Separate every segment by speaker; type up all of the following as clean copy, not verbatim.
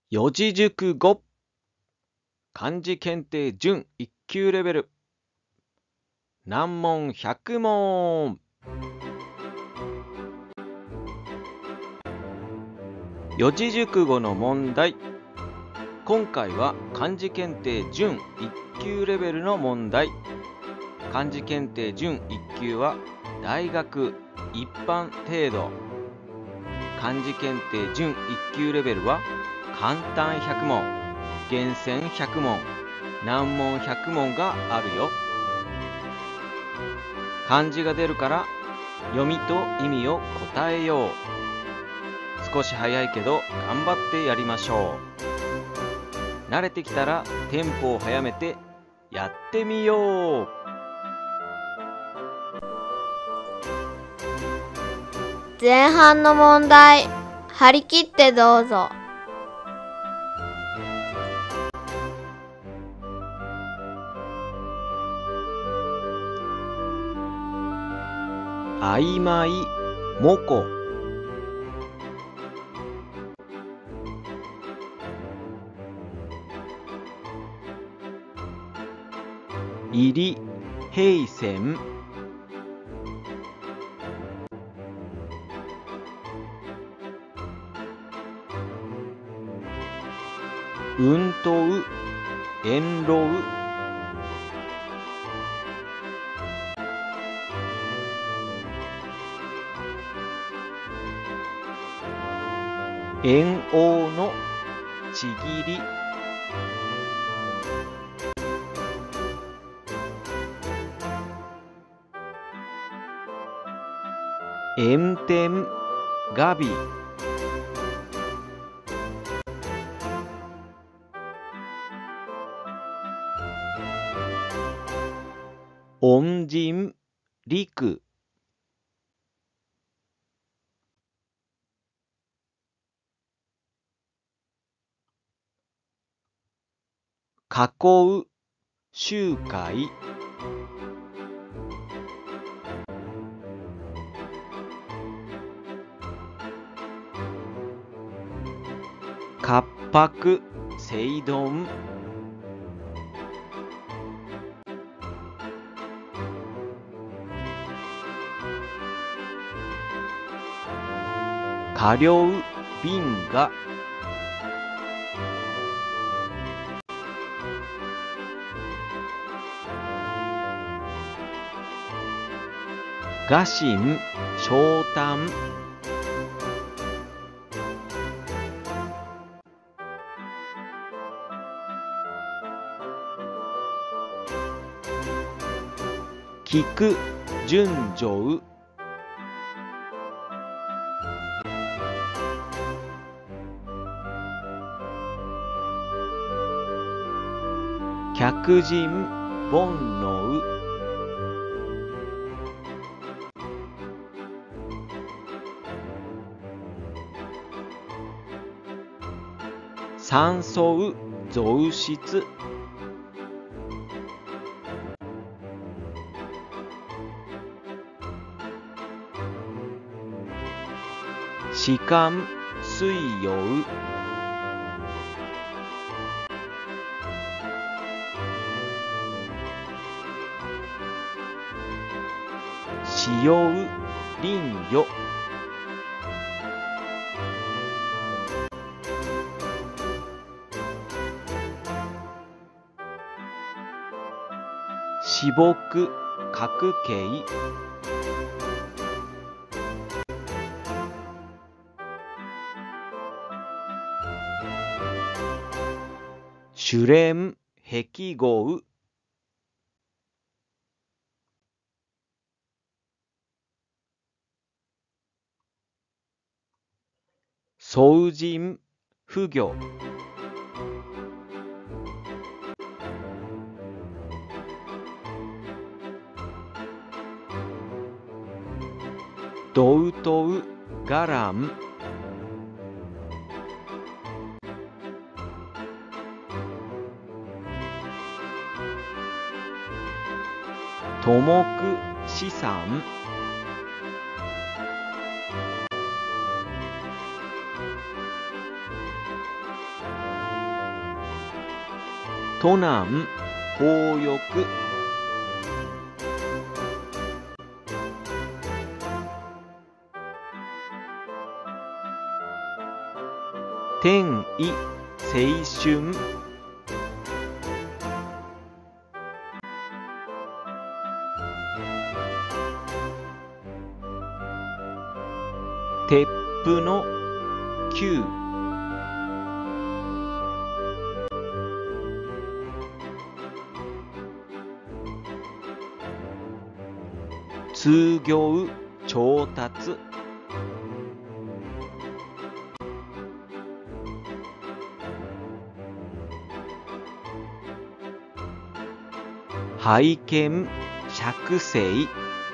Speaker 1: 四字熟語漢字検定準1級レベル難問100問四字熟語の問題。今回は漢字検定準1級レベルの問題。漢字検定準1級は大学一般程度。漢字検定準1級レベルは簡単100問、厳選100問、難問100問があるよ。漢字が出るから読みと意味を答えよう。少し早いけど頑張ってやりましょう。慣れてきたらテンポを速めてやってみよう。
Speaker 2: 前半の問題、張り切ってどうぞ。
Speaker 1: 曖昧もこ入り平線運頭遠路遠応のちぎり炎天ガビ恩人陸囲う集会活白正丼過量瓶が臥薪嘗胆聞く順序客人煩悩山荘増出士官水溶使用林魚至木角形朱蓮壁豪宗人不行道東伽藍土木資産都南方翼天意青春鉄譜の9通行調達拝見釈聖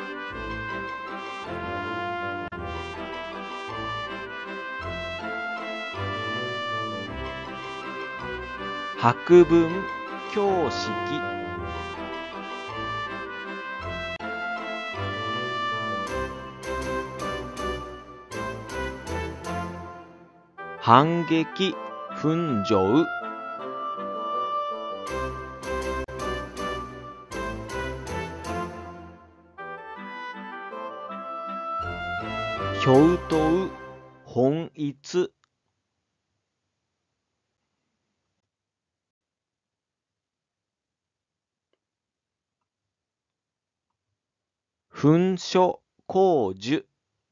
Speaker 1: 白文教式反撃奮上表頭本一噴書工樹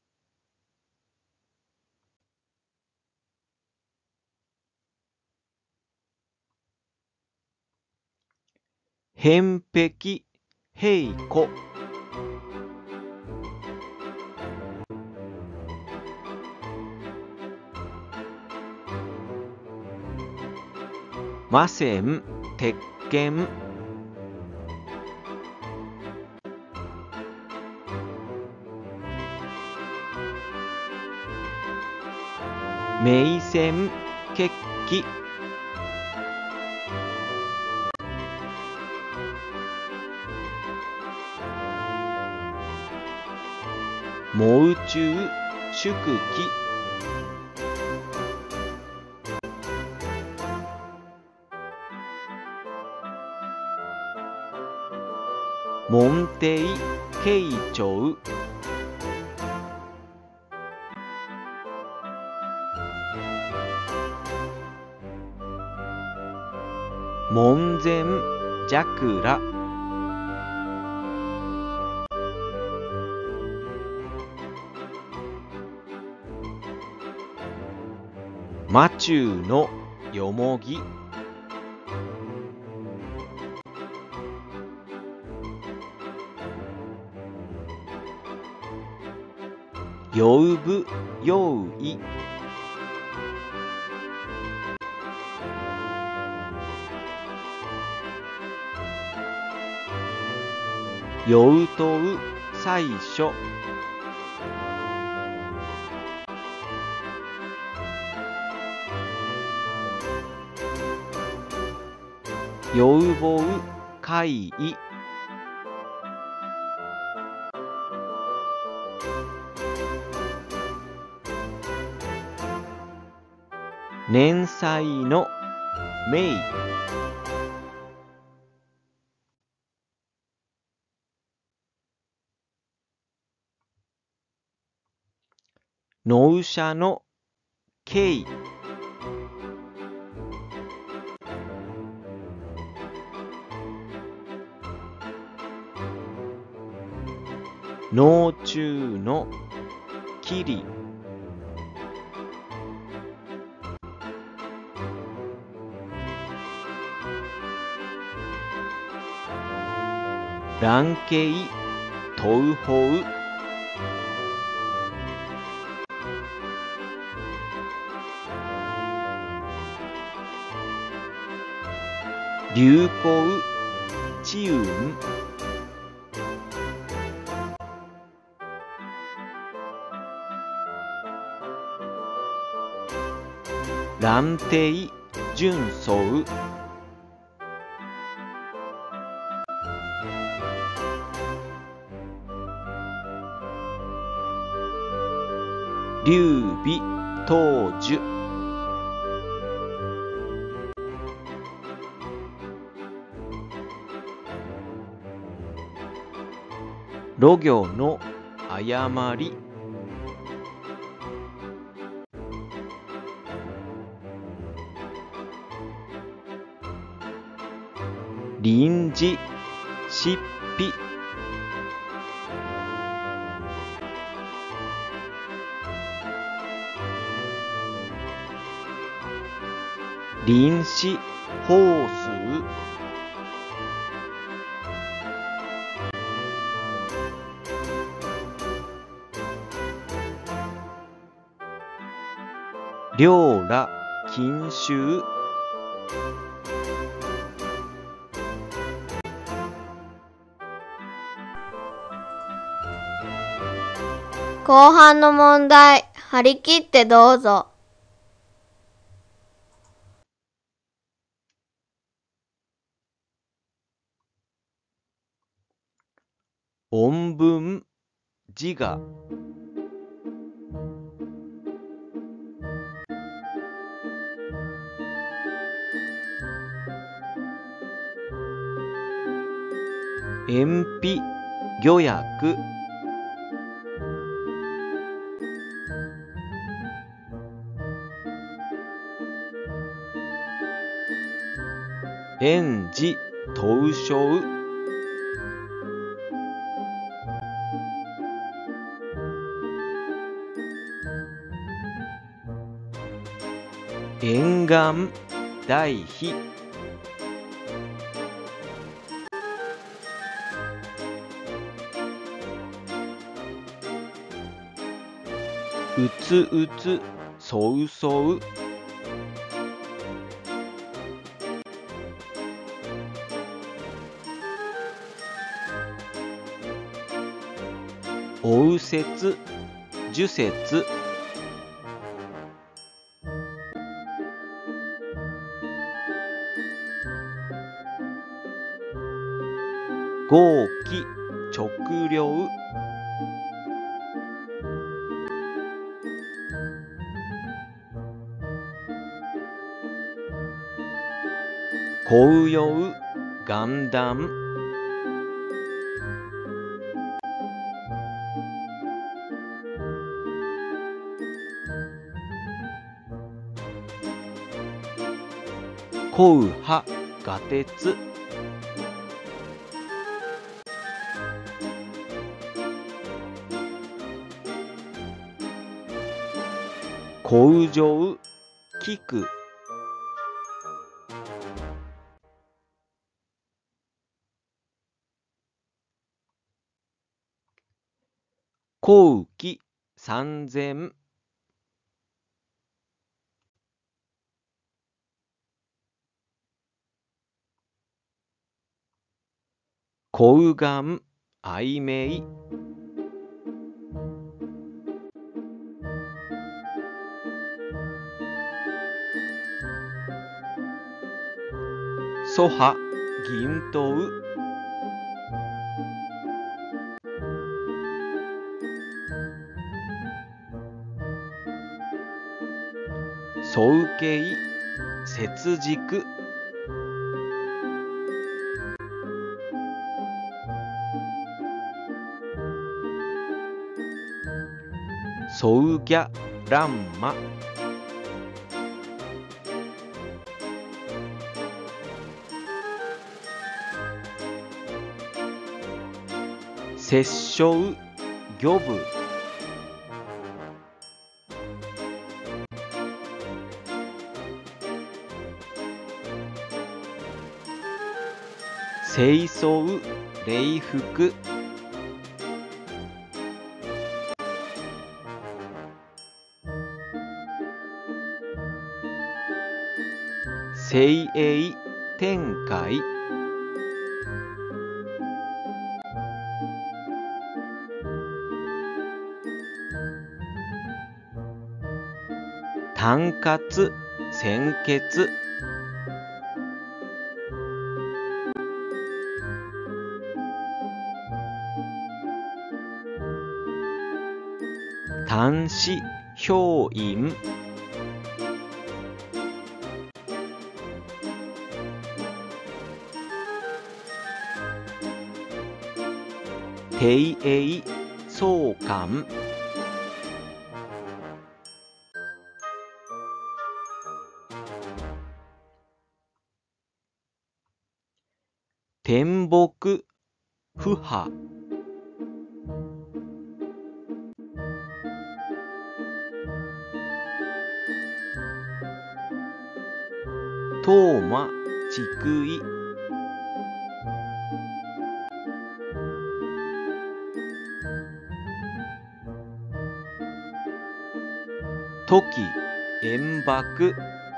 Speaker 1: 偏僻平古魔線鉄拳銘線決起毛中宿期門弟慶長門前桜魔中のよもぎようぶよういようとう最初ようぼう怪異年祭の名納車の敬農中の桐蘭渓東方流行知運蘭亭純宗劉備東樹ろ行の誤り。臨時執筆。臨死法数。領羅禁修。
Speaker 2: 後半の問題、張り切ってどうぞ。
Speaker 1: 音文自我。延費漁約。園児東証。沿岸代費。うつうつそうそう。おうせつ受説。合気直量。紅葉元旦。硬派画鉄。工場聞く。後期3000。後眼曖昧。蘇波銀刀。総計接軸。総ギャランマ。摂政漁部。清掃礼服。精鋭天海。単活鮮血。単子兵院。 定永相関。天木不破。冬馬竹衣。時円幕。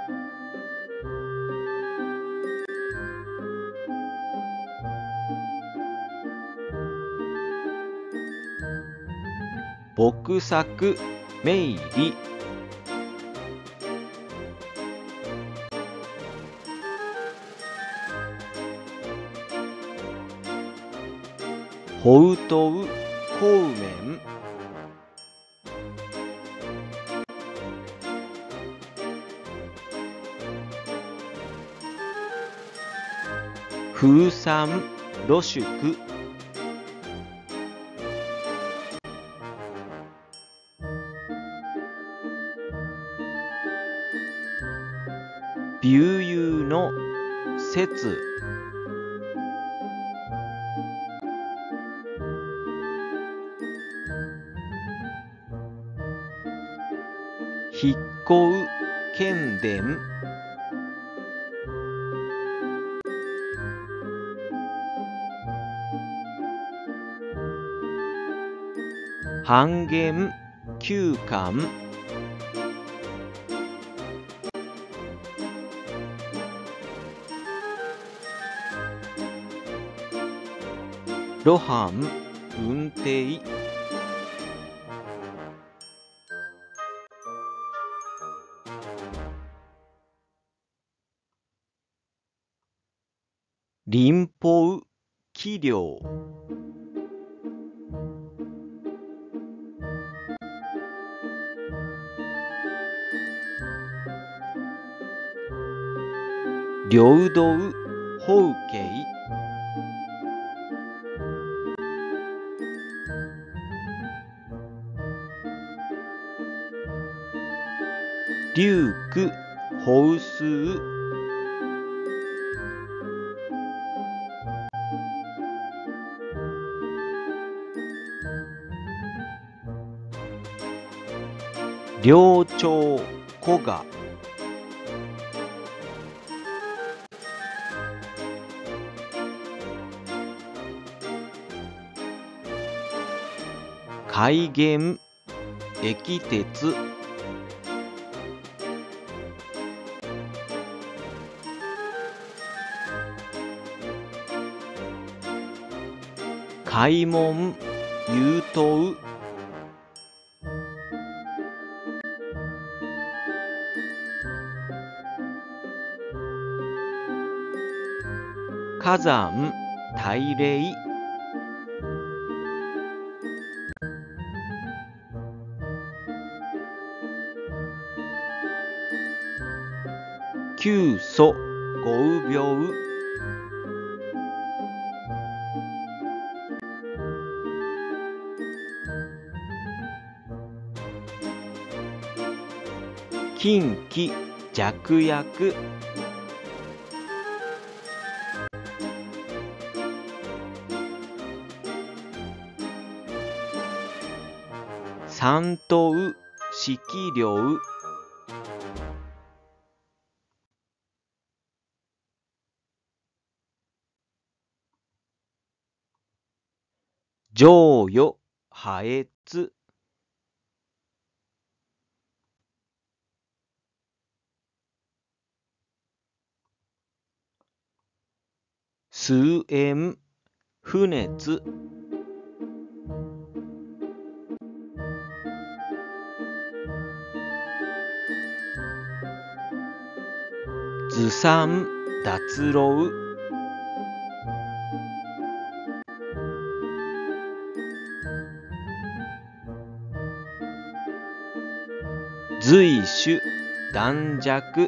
Speaker 1: 墨作明理。ほうとうこうめん。風山露宿。流遊の節。筆行剣伝。半減休館。露伴運転。臨法器量。領道法慶。龍区法数。領長古賀。海源駅鉄。開門優等。火山大霊。急祖豪病。近畿弱薬。三等式量。上与破越。数円不熱。ずさん脱漏。随手断弱。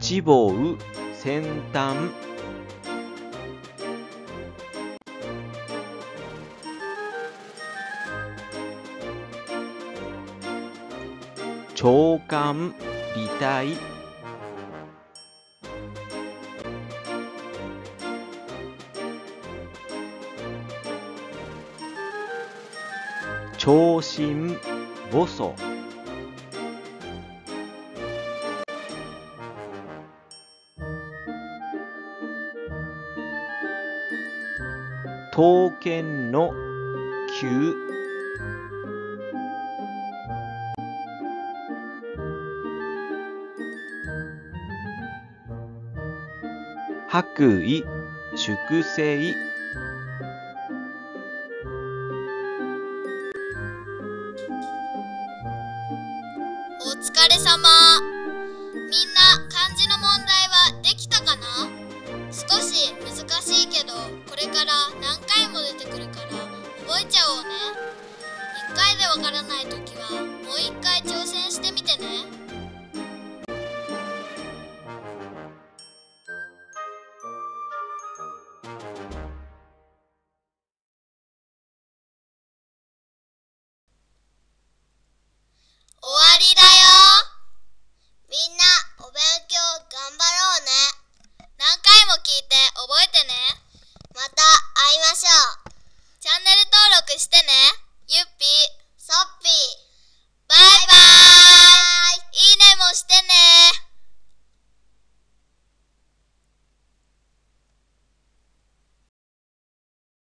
Speaker 1: 一房先端、長官履帯、長身母祖、刀剣の球、白衣粛清、
Speaker 2: お疲れ様。みんな漢字の問題はできたかな？少し難しいけど、これから何